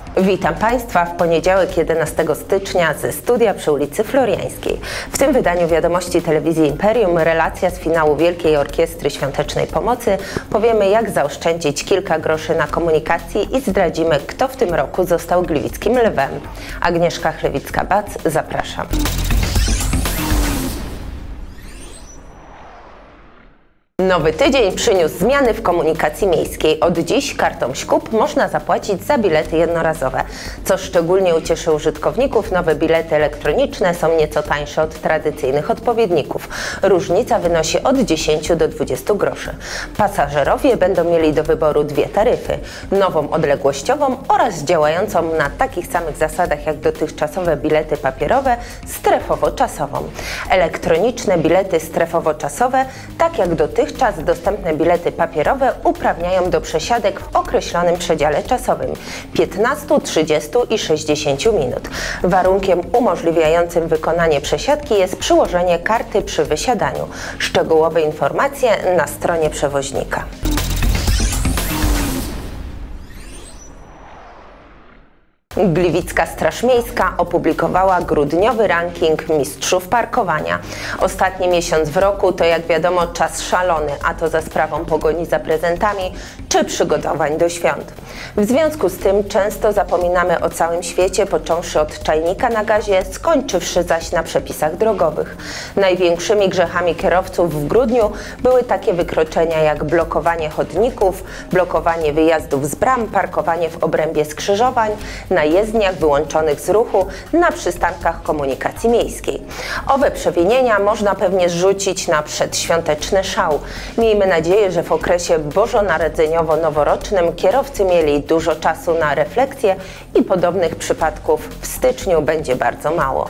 Witam Państwa w poniedziałek 11 stycznia ze studia przy ulicy Floriańskiej. W tym wydaniu Wiadomości Telewizji Imperium relacja z finału Wielkiej Orkiestry Świątecznej Pomocy. Powiemy, jak zaoszczędzić kilka groszy na komunikacji i zdradzimy, kto w tym roku został gliwickim lwem. Agnieszka Chlewicka-Bac, zapraszam. Nowy tydzień przyniósł zmiany w komunikacji miejskiej. Od dziś kartą ŚKUP można zapłacić za bilety jednorazowe. Co szczególnie ucieszy użytkowników, nowe bilety elektroniczne są nieco tańsze od tradycyjnych odpowiedników. Różnica wynosi od 10 do 20 groszy. Pasażerowie będą mieli do wyboru dwie taryfy. Nową odległościową oraz działającą na takich samych zasadach jak dotychczasowe bilety papierowe strefowo-czasową. Elektroniczne bilety strefowo-czasowe, tak jak dotychczas dostępne bilety papierowe, uprawniają do przesiadek w określonym przedziale czasowym 15, 30 i 60 minut. Warunkiem umożliwiającym wykonanie przesiadki jest przyłożenie karty przy wysiadaniu. Szczegółowe informacje na stronie przewoźnika. Gliwicka Straż Miejska opublikowała grudniowy ranking mistrzów parkowania. Ostatni miesiąc w roku to, jak wiadomo, czas szalony, a to za sprawą pogoni za prezentami czy przygotowań do świąt. W związku z tym często zapominamy o całym świecie, począwszy od czajnika na gazie, skończywszy zaś na przepisach drogowych. Największymi grzechami kierowców w grudniu były takie wykroczenia jak blokowanie chodników, blokowanie wyjazdów z bram, parkowanie w obrębie skrzyżowań, na jezdniach wyłączonych z ruchu, na przystankach komunikacji miejskiej. Owe przewinienia można pewnie zrzucić na przedświąteczny szał. Miejmy nadzieję, że w okresie bożonarodzeniowo-noworocznym kierowcy mieli dużo czasu na refleksję i podobnych przypadków w styczniu będzie bardzo mało.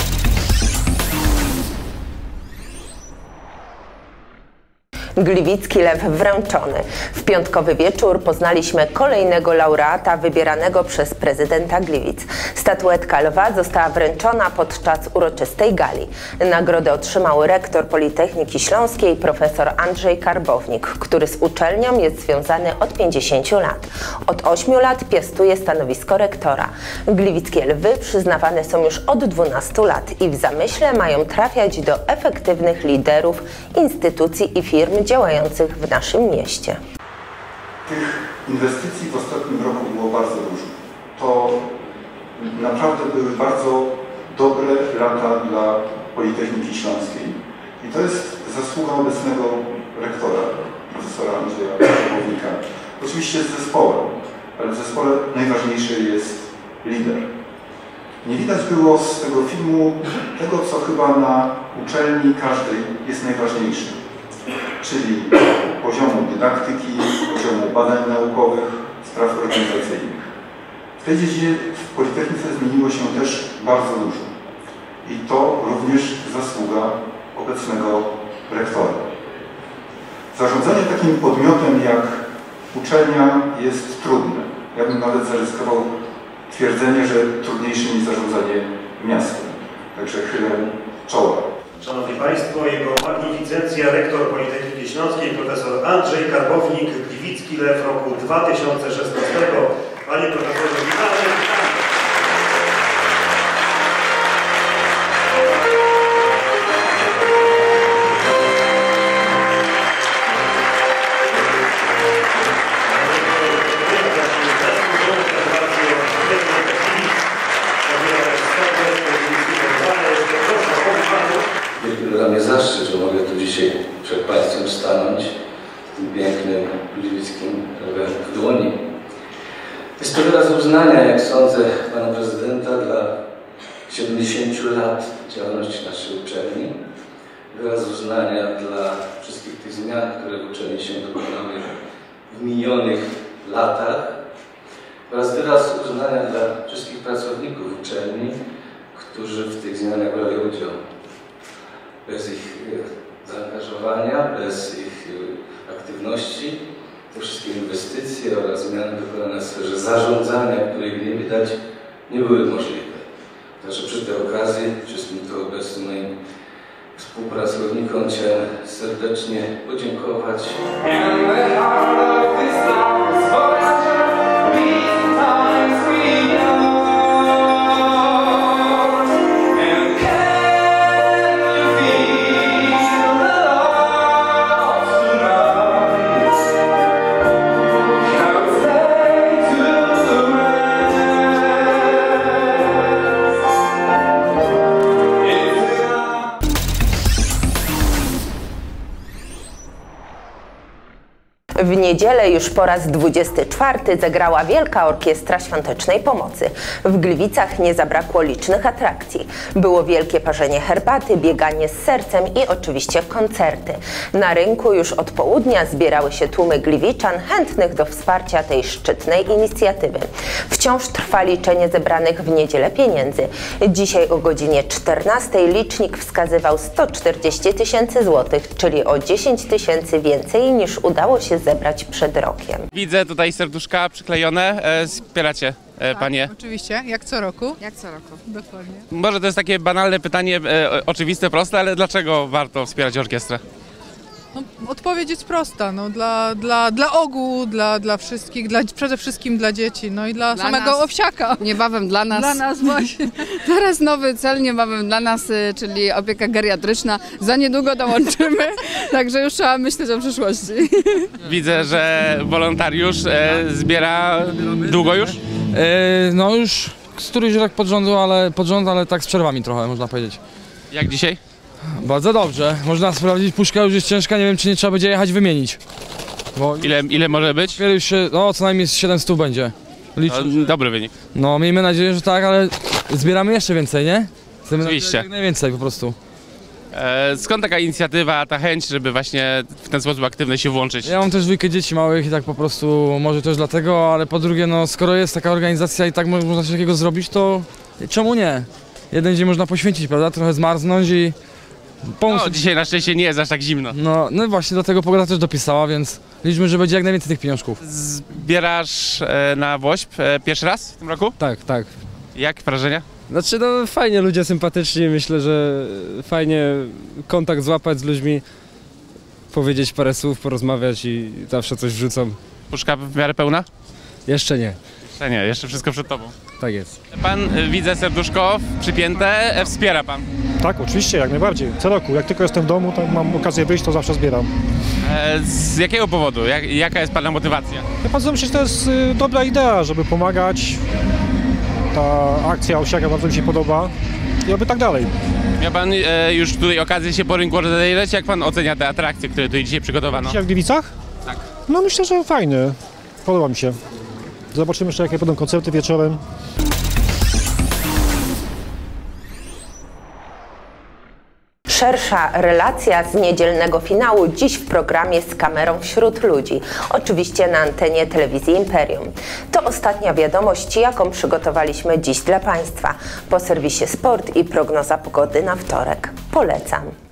Gliwicki lew wręczony. W piątkowy wieczór poznaliśmy kolejnego laureata wybieranego przez prezydenta Gliwic. Statuetka lwa została wręczona podczas uroczystej gali. Nagrodę otrzymał rektor Politechniki Śląskiej profesor Andrzej Karbownik, który z uczelnią jest związany od 50 lat. Od 8 lat piastuje stanowisko rektora. Gliwickie lwy przyznawane są już od 12 lat i w zamyśle mają trafiać do efektywnych liderów, instytucji i firm działających w naszym mieście. Tych inwestycji w ostatnim roku było bardzo dużo. To naprawdę były bardzo dobre lata dla Politechniki Śląskiej. I to jest zasługa obecnego rektora, profesora Andrzeja Karbownika. Oczywiście z zespołem, ale w zespole najważniejszy jest lider. Nie widać było z tego filmu tego, co chyba na uczelni każdej jest najważniejsze, czyli poziomu dydaktyki, poziomu badań naukowych, spraw organizacyjnych. W tej dziedzinie w Politechnice zmieniło się też bardzo dużo. I to również zasługa obecnego rektora. Zarządzanie takim podmiotem jak uczelnia jest trudne. Ja bym nawet zaryzykował twierdzenie, że trudniejsze niż zarządzanie miastem. Także chylę czoła. Szanowni Państwo, jego magnificencja rektor Politechniki Śląskiej profesor Andrzej Karbownik, Gliwicki lew roku 2016. Panie profesorze, witamy. Dla mnie zaszczyt, że mogę tu dzisiaj przed Państwem stanąć z tym pięknym gliwickim lwem w dłoni. Jest to wyraz uznania, jak sądzę, Pana Prezydenta dla 70 lat działalności naszej uczelni. Wyraz uznania dla wszystkich tych zmian, które w uczelni się dokonały w minionych latach. Oraz wyraz uznania dla wszystkich pracowników uczelni, którzy w tych zmianach brali udział. Bez ich zaangażowania, bez ich aktywności, te wszystkie inwestycje oraz zmiany wykonane w sferze zarządzania, których nie widać, nie były możliwe. Także przy tej okazji wszystkim tu obecnym moim współpracownikom chciałem serdecznie podziękować. In the heart of this house, W niedzielę już po raz 24 zagrała Wielka Orkiestra Świątecznej Pomocy. W Gliwicach nie zabrakło licznych atrakcji. Było wielkie parzenie herbaty, bieganie z sercem i oczywiście koncerty. Na rynku już od południa zbierały się tłumy gliwiczan chętnych do wsparcia tej szczytnej inicjatywy. Wciąż trwa liczenie zebranych w niedzielę pieniędzy. Dzisiaj o godzinie 14 licznik wskazywał 140 000 złotych, czyli o 10 000 więcej niż udało się zebrać przed rokiem. Widzę tutaj serduszka przyklejone. Wspieracie panie? Oczywiście, jak co roku. Jak co roku. Dokładnie. Może to jest takie banalne pytanie, oczywiste, proste, ale dlaczego warto wspierać orkiestrę? No, odpowiedź jest prosta, no, dla ogółu, dla wszystkich, przede wszystkim dla dzieci, no i dla samego nas. Owsiaka. Niebawem dla nas. Dla nas właśnie. Teraz nowy cel niebawem dla nas, czyli opieka geriatryczna. Za niedługo dołączymy, także już trzeba myśleć o przyszłości. Widzę, że wolontariusz zbiera długo już? No już z któryś rok pod rząd, ale tak z przerwami trochę, można powiedzieć. Jak dzisiaj? Bardzo dobrze. Można sprawdzić, puszka już jest ciężka, nie wiem, czy nie trzeba będzie jechać wymienić. Bo Ile może być? już się, no co najmniej z 700 będzie. To dobry wynik. No miejmy nadzieję, że tak, ale zbieramy jeszcze więcej, nie? Chcemy Oczywiście. jak najwięcej po prostu. Skąd taka inicjatywa, ta chęć, żeby właśnie w ten sposób aktywny się włączyć? Ja mam też dwójkę dzieci małych i tak po prostu, może też dlatego, ale po drugie, no skoro jest taka organizacja i tak można coś takiego zrobić, to czemu nie? Jeden dzień można poświęcić, prawda? Trochę zmarznąć i pomóc. No, dzisiaj na szczęście nie jest aż tak zimno. No właśnie dlatego pogoda też dopisała, więc liczmy, że będzie jak najwięcej tych pieniążków. Zbierasz na WOŚP pierwszy raz w tym roku? Tak, tak. Jak wrażenia? Znaczy no fajnie, ludzie sympatyczni, myślę, że fajnie kontakt złapać z ludźmi, powiedzieć parę słów, porozmawiać i zawsze coś wrzucą. Puszka w miarę pełna? Jeszcze nie. Jeszcze nie, jeszcze wszystko przed tobą. Tak jest. Pan, widzę serduszko przypięte, wspiera pan. Tak, oczywiście, jak najbardziej. Co roku, jak tylko jestem w domu, to mam okazję wyjść, to zawsze zbieram. Z jakiego powodu? Jaka jest pana motywacja? Ja pan myślę, że to jest dobra idea, żeby pomagać. Ta akcja Owsiaka bardzo mi się podoba i oby tak dalej. Miał pan już tutaj okazję się po rynku rozejrzeć. Jak pan ocenia te atrakcje, które tutaj dzisiaj przygotowano? Dzisiaj w Gliwicach? Tak. No myślę, że fajny. Podoba mi się. Zobaczymy jeszcze, jakie będą koncerty wieczorem. Szersza relacja z niedzielnego finału dziś w programie Z kamerą wśród ludzi. Oczywiście na antenie telewizji Imperium. To ostatnia wiadomość, jaką przygotowaliśmy dziś dla Państwa. Po serwisie Sport i prognoza pogody na wtorek. Polecam.